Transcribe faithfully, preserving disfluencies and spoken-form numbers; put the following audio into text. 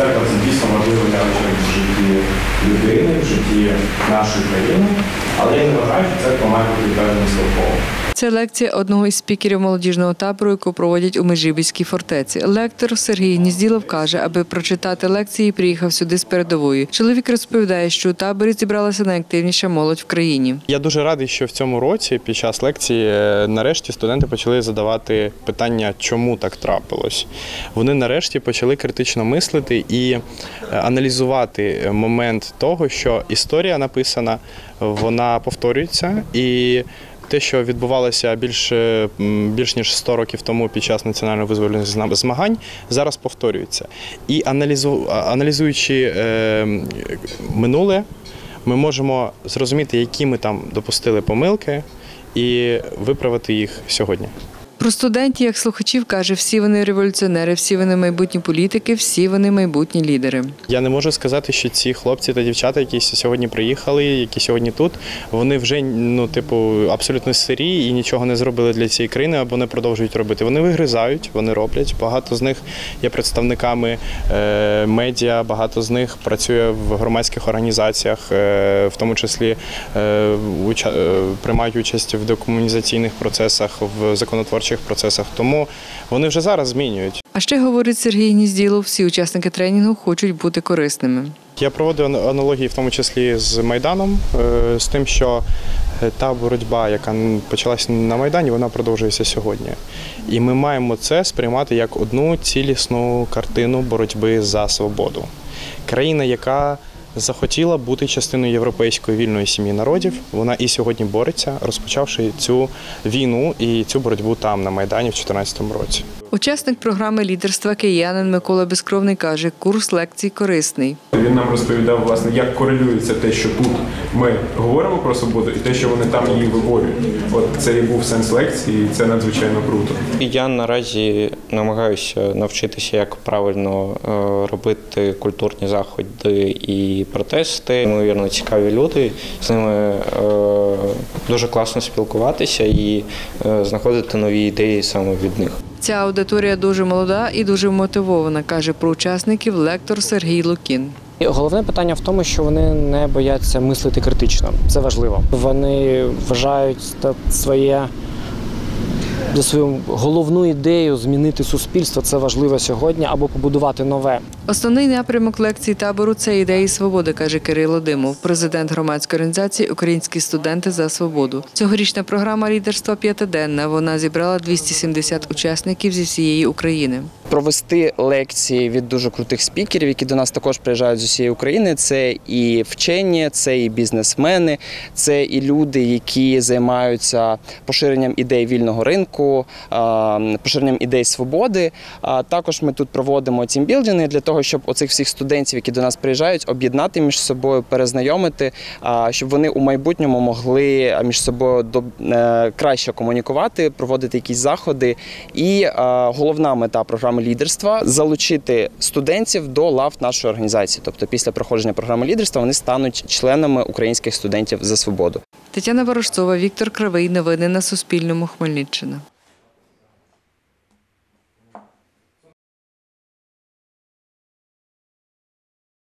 Церква – це дійсно важливий явище в житті людини, в житті нашої країни, але я не вважаю, що церква має бути певним стовпом. Це лекція одного із спікерів молодіжного табору, яку проводять у Межибіській фортеці. Лектор Сергій Гнізділов каже, аби прочитати лекції, приїхав сюди з передової. Чоловік розповідає, що у таборі зібралася найактивніша молодь в країні. Я дуже радий, що в цьому році під час лекції нарешті студенти почали задавати питання, чому так трапилось. Вони нарешті почали критично мислити і аналізувати момент того, що історія написана, вона повторюється, і те, що відбувалося більш, більш ніж сто років тому під час національно-визвольних змагань, зараз повторюється. І аналізу, аналізуючи е, минуле, ми можемо зрозуміти, які ми там допустили помилки, і виправити їх сьогодні. Про студентів, як слухачів, каже, всі вони революціонери, всі вони майбутні політики, всі вони майбутні лідери. Я не можу сказати, що ці хлопці та дівчата, які сьогодні приїхали, які сьогодні тут, вони вже, ну, типу, абсолютно сирі і нічого не зробили для цієї країни або не продовжують робити. Вони вигризають, вони роблять. Багато з них є представниками е, медіа, багато з них працює в громадських організаціях, е, в тому числі е, уча, е, приймають участь в декомунізаційних процесах, в законотворчих процесах, тому вони вже зараз змінюють. А ще, говорить Сергій Гнізділов, всі учасники тренінгу хочуть бути корисними. Я проводив аналогії в тому числі з Майданом, з тим, що та боротьба, яка почалася на Майдані, вона продовжується сьогодні. І ми маємо це сприймати як одну цілісну картину боротьби за свободу. Країна, яка захотіла бути частиною європейської вільної сім'ї народів, вона і сьогодні бореться, розпочавши цю війну і цю боротьбу там, на Майдані, в дві тисячі чотирнадцятому році. Учасник програми лідерства киянин Микола Безкровний каже, курс лекцій корисний. Він нам розповідав, власне, як корелюється те, що тут ми говоримо про свободу, і те, що вони там її виборюють. От це і був сенс лекції, і це надзвичайно круто. Я наразі намагаюся навчитися, як правильно робити культурні заходи і протести. Ймовірно, цікаві люди, з ними дуже класно спілкуватися і знаходити нові ідеї саме від них. Ця аудиторія дуже молода і дуже мотивована, каже про учасників лектор Сергій Лукін. Головне питання в тому, що вони не бояться мислити критично. Це важливо. Вони вважають своє, за свою головну ідею змінити суспільство. Це важливо сьогодні або побудувати нове. Основний напрямок лекцій табору – це ідеї свободи, каже Кирило Димов, президент громадської організації «Українські студенти за свободу». Цьогорічна програма лідерства п'ятиденна. Вона зібрала двісті сімдесят учасників зі всієї України. Провести лекції від дуже крутих спікерів, які до нас також приїжджають з усієї України. Це і вчені, це і бізнесмени, це і люди, які займаються поширенням ідей вільного ринку, поширенням ідей свободи. Також ми тут проводимо тімбілдинги для того, щоб оцих всіх студентів, які до нас приїжджають, об'єднати між собою, перезнайомити, щоб вони у майбутньому могли між собою краще комунікувати, проводити якісь заходи. І головна мета програми лідерства – залучити студентів до лав нашої організації. Тобто після проходження програми лідерства вони стануть членами українських студентів за свободу. Тетяна Ворожцова, Віктор Кривий. Новини на Суспільному. Хмельниччина.